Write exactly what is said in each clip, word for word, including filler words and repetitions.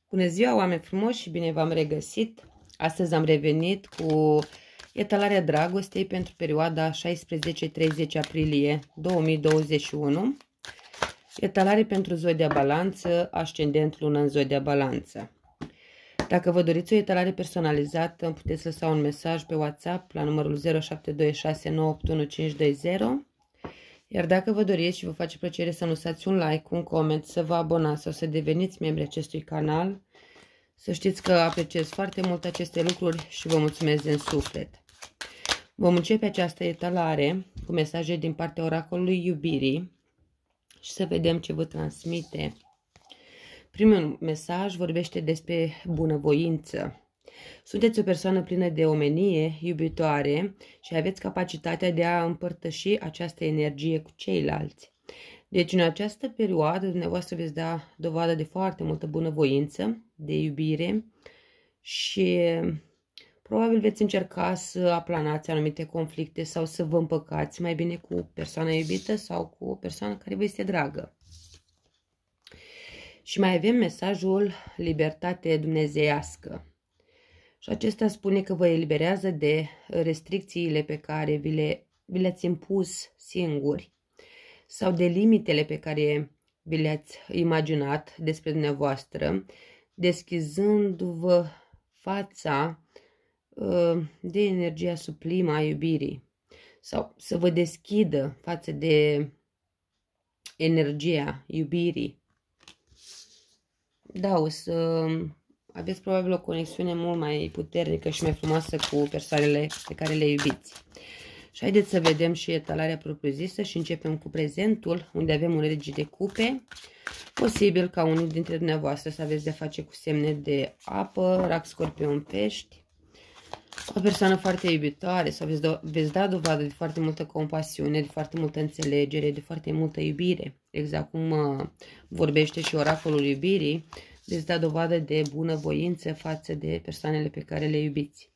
Bună ziua, oameni frumoși, și bine v-am regăsit. Astăzi am revenit cu etalarea dragostei pentru perioada șaisprezece treizeci aprilie două mii douăzeci și unu. Etalare pentru zodia Balanță, ascendent lună în zodia Balanță. Dacă vă doriți o etalare personalizată, îmi puteți lăsa un mesaj pe WhatsApp la numărul zero șapte doi șase nouă opt unu cinci doi zero. Iar dacă vă doriți și vă face plăcere să lăsați un like, un coment, să vă abonați sau să deveniți membri acestui canal, să știți că apreciez foarte mult aceste lucruri și vă mulțumesc din suflet. Vom începe această etalare cu mesaje din partea oracolului iubirii și să vedem ce vă transmite. Primul mesaj vorbește despre bunăvoință. Sunteți o persoană plină de omenie, iubitoare și aveți capacitatea de a împărtăși această energie cu ceilalți. Deci în această perioadă dumneavoastră veți da dovadă de foarte multă bunăvoință, de iubire și probabil veți încerca să aplanați anumite conflicte sau să vă împăcați mai bine cu persoana iubită sau cu o persoană care vă este dragă. Și mai avem mesajul libertate dumnezeiască. Și acesta spune că vă eliberează de restricțiile pe care vi, le, vi le-ați impus singuri sau de limitele pe care vi le-ați imaginat despre dumneavoastră, deschizându-vă fața uh, de energia suplimă a iubirii sau să vă deschidă față de energia iubirii. Da, o să aveți probabil o conexiune mult mai puternică și mai frumoasă cu persoanele pe care le iubiți. Și haideți să vedem și etalarea propriu-zisă și începem cu prezentul, unde avem un rege de cupe. Posibil ca unul dintre dumneavoastră să aveți de face cu semne de apă, rac, scorpion, pești. O persoană foarte iubitoare sau veți, do veți da dovadă de foarte multă compasiune, de foarte multă înțelegere, de foarte multă iubire. Exact cum uh, vorbește și oracolul iubirii, veți da dovadă de bunăvoință față de persoanele pe care le iubiți.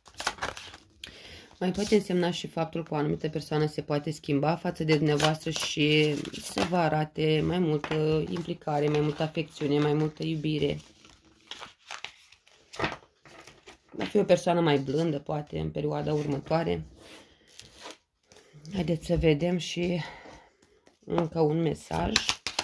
Mai poate însemna și faptul că o anumită persoană se poate schimba față de dumneavoastră și să vă arate mai multă implicare, mai multă afecțiune, mai multă iubire. Va fi o persoană mai blândă, poate, în perioada următoare. Haideți să vedem și încă un mesaj.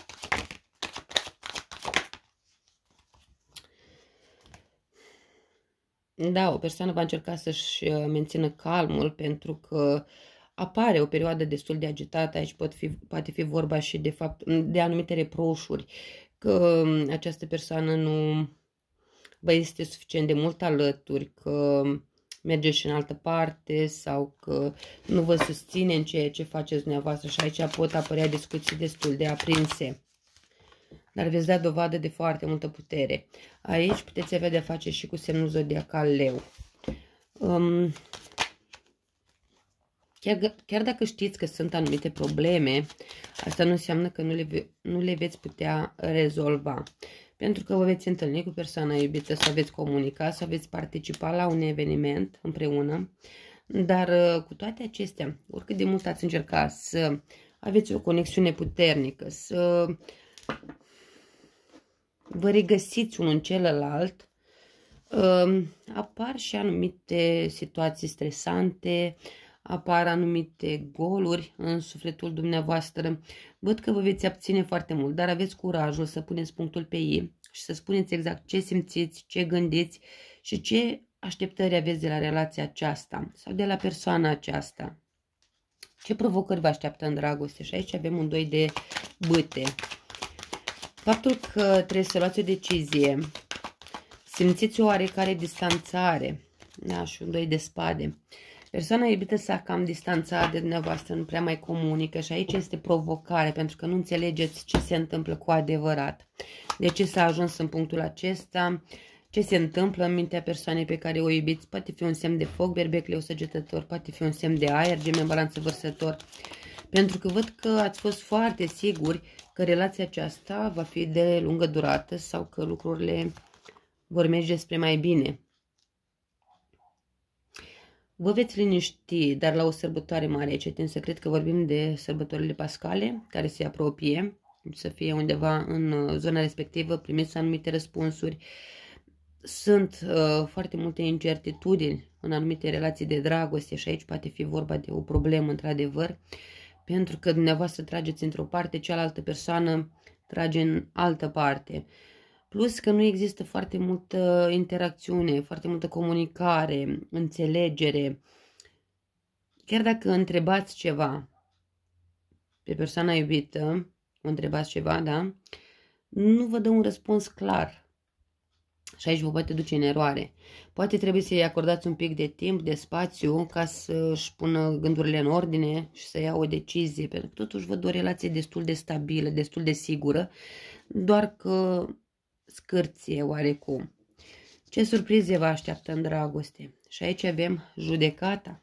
Da, o persoană va încerca să-și mențină calmul pentru că apare o perioadă destul de agitată. Aici pot fi, poate fi vorba și de, fapt, de anumite reproșuri, că această persoană nu vă este suficient de mult alături, că merge și în altă parte sau că nu vă susține în ceea ce faceți dumneavoastră și aici pot apărea discuții destul de aprinse. Dar veți da dovadă de foarte multă putere. Aici puteți avea de face și cu semnul zodiacal Leu. Um, chiar, chiar dacă știți că sunt anumite probleme, asta nu înseamnă că nu le, nu le veți putea rezolva. Pentru că vă veți întâlni cu persoana iubită, să veți comunica, să veți participa la un eveniment împreună. Dar cu toate acestea, oricât de mult ați încercat să aveți o conexiune puternică, să vă regăsiți unul în celălalt, apar și anumite situații stresante, apar anumite goluri în sufletul dumneavoastră. Văd că vă veți abține foarte mult, dar aveți curajul să puneți punctul pe i și să spuneți exact ce simțiți, ce gândiți și ce așteptări aveți de la relația aceasta sau de la persoana aceasta. Ce provocări vă așteaptă în dragoste? Și aici avem un doi de bâte. Faptul că trebuie să luați o decizie, simțiți o oarecare distanțare, da, și un doi de spade. Persoana iubită s-a cam distanțat de dumneavoastră, nu prea mai comunică și aici este provocare, pentru că nu înțelegeți ce se întâmplă cu adevărat. De ce s-a ajuns în punctul acesta? Ce se întâmplă în mintea persoanei pe care o iubiți? Poate fi un semn de foc, berbec, leu, săgetător, poate fi un semn de aer, geme, balanță, vărsător. Pentru că văd că ați fost foarte siguri că relația aceasta va fi de lungă durată sau că lucrurile vor merge spre mai bine. Vă veți liniști, dar la o sărbătoare mare, aici tind să cred că vorbim de sărbătorile pascale care se apropie. să fie undeva în zona respectivă, primiți anumite răspunsuri. Sunt uh, foarte multe incertitudini în anumite relații de dragoste și aici poate fi vorba de o problemă într-adevăr, pentru că dumneavoastră trageți într-o parte, cealaltă persoană trage în altă parte. Plus că nu există foarte multă interacțiune, foarte multă comunicare, înțelegere. Chiar dacă întrebați ceva pe persoana iubită, o întrebați ceva, da? Nu vă dă un răspuns clar. Și aici vă poate duce în eroare. Poate trebuie să-i acordați un pic de timp, de spațiu, ca să-și pună gândurile în ordine și să ia o decizie. Pentru că totuși văd o relație destul de stabilă, destul de sigură, doar că scârție oarecum. Ce surprize vă așteaptă în dragoste? Și aici avem judecata.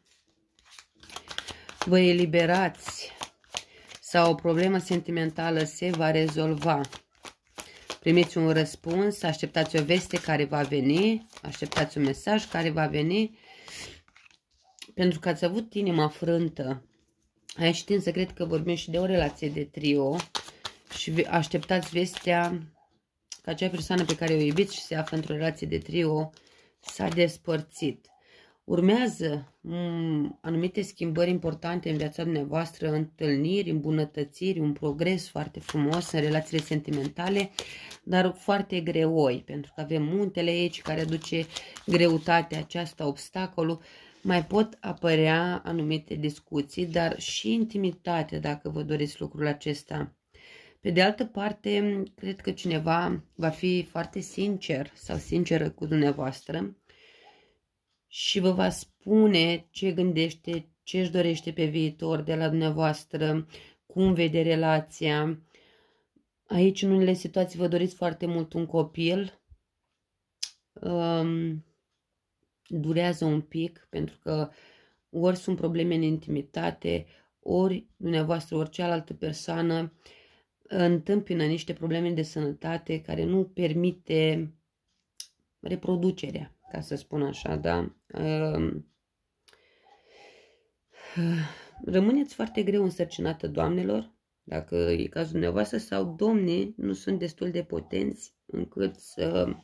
Vă eliberați sau o problemă sentimentală se va rezolva. Primiți un răspuns, așteptați o veste care va veni, așteptați un mesaj care va veni, pentru că ați avut inima frântă. Aici tind să cred că vorbim și de o relație de trio și așteptați vestea că acea persoană pe care o iubiți și se află într-o relație de trio s-a despărțit. Urmează mm, anumite schimbări importante în viața dumneavoastră, întâlniri, îmbunătățiri, un progres foarte frumos în relațiile sentimentale, dar foarte greoi, pentru că avem muntele aici care aduce greutatea aceasta, obstacolul. Mai pot apărea anumite discuții, dar și intimitate dacă vă doriți lucrul acesta. Pe de altă parte, cred că cineva va fi foarte sincer sau sinceră cu dumneavoastră și vă va spune ce gândește, ce își dorește pe viitor de la dumneavoastră, cum vede relația. Aici, în unele situații, vă doriți foarte mult un copil. Um, durează un pic, pentru că ori sunt probleme în intimitate, ori dumneavoastră, ori cealaltă persoană întâmpină niște probleme de sănătate care nu permite reproducerea, ca să spun așa, da? Rămâneți foarte greu însărcinată, doamnelor, dacă e cazul dumneavoastră, sau domnii nu sunt destul de potenți încât să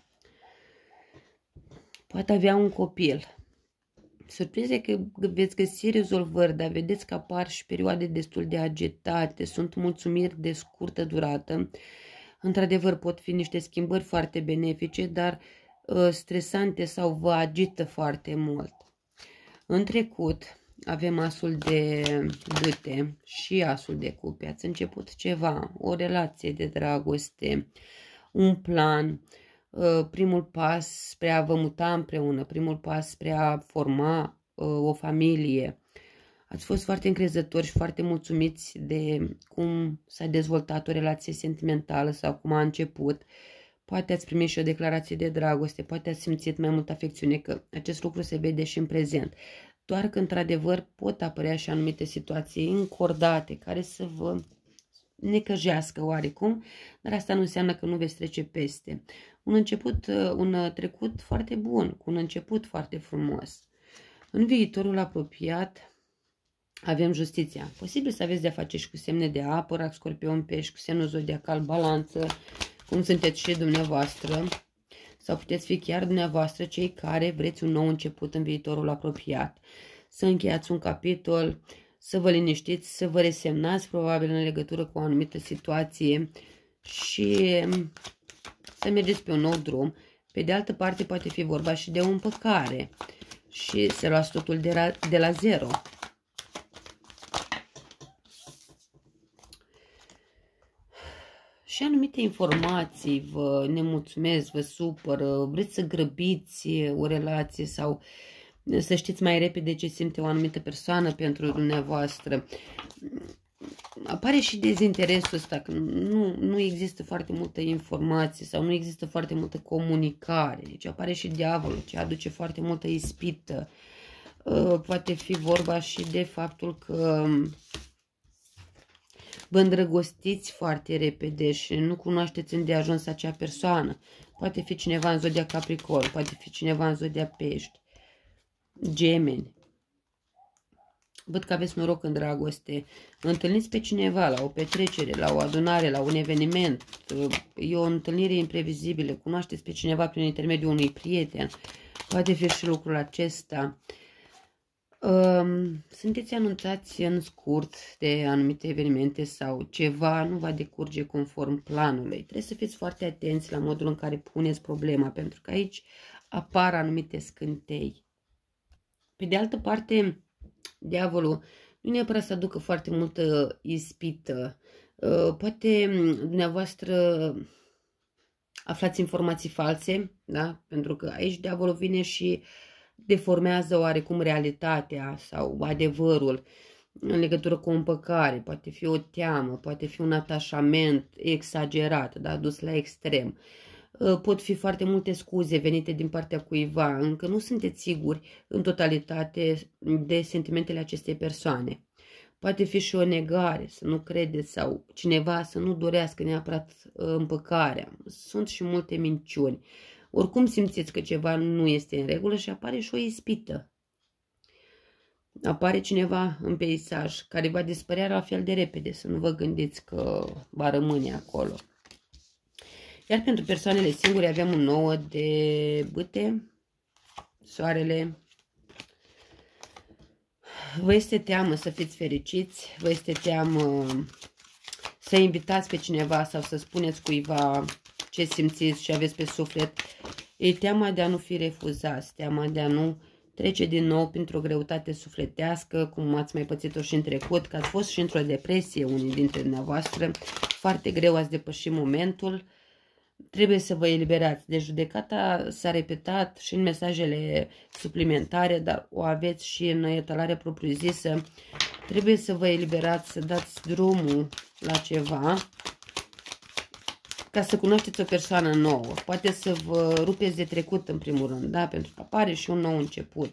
poată avea un copil. Surprize că veți găsi rezolvări, dar vedeți că apar și perioade destul de agitate, sunt mulțumiri de scurtă durată. Într-adevăr, pot fi niște schimbări foarte benefice, dar uh, stresante sau vă agită foarte mult. În trecut avem asul de bâte și asul de cupe. Ați început ceva, o relație de dragoste, un plan, primul pas spre a vă muta împreună, primul pas spre a forma o familie. Ați fost foarte încrezători și foarte mulțumiți de cum s-a dezvoltat o relație sentimentală sau cum a început. Poate ați primit și o declarație de dragoste, poate ați simțit mai multă afecțiune, că acest lucru se vede și în prezent. Doar că, într-adevăr, pot apărea și anumite situații încordate care să vă necăjească oarecum, dar asta nu înseamnă că nu veți trece peste. Un început, un trecut foarte bun, cu un început foarte frumos. În viitorul apropiat avem justiția. Posibil să aveți de-a face și cu semne de apă, rac, scorpion, pești, cu semnul zodiacal, balanță, cum sunteți și dumneavoastră, sau puteți fi chiar dumneavoastră cei care vreți un nou început în viitorul apropiat. Să încheiați un capitol, să vă liniștiți, să vă resemnați probabil în legătură cu o anumită situație și să mergeți pe un nou drum. Pe de altă parte poate fi vorba și de o împăcare și să luați totul de la, de la zero. Și anumite informații vă nemulțumesc, vă supără, vreți să grăbiți o relație sau să știți mai repede ce simte o anumită persoană pentru dumneavoastră. Apare și dezinteresul ăsta, că nu, nu există foarte multă informație sau nu există foarte multă comunicare. Deci apare și diavolul, ce aduce foarte multă ispită. Poate fi vorba și de faptul că vă îndrăgostiți foarte repede și nu cunoașteți îndeajuns acea persoană. Poate fi cineva în zodia Capricorn, poate fi cineva în zodia Pești, Gemeni. Văd că aveți noroc în dragoste. Întâlniți pe cineva la o petrecere, la o adunare, la un eveniment. E o întâlnire imprevizibilă. Cunoașteți pe cineva prin intermediul unui prieten. Poate fi și lucrul acesta. Sunteți anunțați în scurt de anumite evenimente sau ceva nu va decurge conform planului. Trebuie să fiți foarte atenți la modul în care puneți problema, pentru că aici apar anumite scântei. Pe de altă parte, diavolul nu neapărat să aducă foarte multă ispită. Poate dumneavoastră aflați informații false, da? Pentru că aici diavolul vine și deformează oarecum realitatea sau adevărul în legătură cu o împăcare. Poate fi o teamă, poate fi un atașament exagerat, da? Dus la extrem. Pot fi foarte multe scuze venite din partea cuiva. Încă nu sunteți siguri în totalitate de sentimentele acestei persoane. Poate fi și o negare, să nu credeți, sau cineva să nu dorească neapărat împăcarea. Sunt și multe minciuni. Oricum simțiți că ceva nu este în regulă și apare și o ispită. Apare cineva în peisaj care va dispărea la fel de repede, să nu vă gândiți că va rămâne acolo. Iar pentru persoanele singure avem un nouă de bâte, soarele. Vă este teamă să fiți fericiți, vă este teamă să invitați pe cineva sau să spuneți cuiva ce simțiți și aveți pe suflet. E teama de a nu fi refuzați, teama de a nu trece din nou printr-o greutate sufletească, cum ați mai pățit-o și în trecut, că ați fost și într-o depresie unii dintre dumneavoastră, foarte greu ați depășit momentul. Trebuie să vă eliberați. Deci judecata s-a repetat și în mesajele suplimentare, dar o aveți și în etalarea propriu-zisă. Trebuie să vă eliberați, să dați drumul la ceva ca să cunoașteți o persoană nouă. Poate să vă rupeți de trecut în primul rând, da? Pentru că apare și un nou început.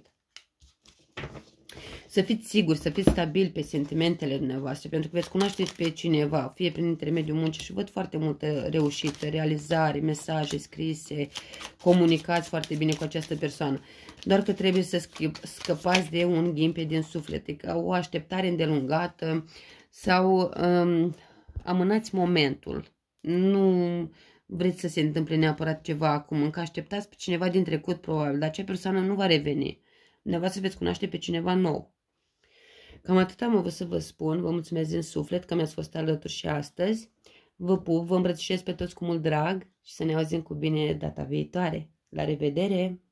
Să fiți siguri, să fiți stabili pe sentimentele dumneavoastră, pentru că veți cunoaște pe cineva, fie prin intermediul muncii, și văd foarte multă reușită, realizare, mesaje scrise, comunicați foarte bine cu această persoană. Doar că trebuie să scăpați de un ghimpe din suflet, ca o așteptare îndelungată sau um, amânați momentul. Nu vreți să se întâmple neapărat ceva acum, încă așteptați pe cineva din trecut probabil, dar acea persoană nu va reveni. Dumneavoastră veți cunoaște pe cineva nou. Cam atât am avut să vă spun. Vă mulțumesc din suflet că mi-ați fost alături și astăzi. Vă pup, vă îmbrățișez pe toți cu mult drag și să ne auzim cu bine data viitoare. La revedere!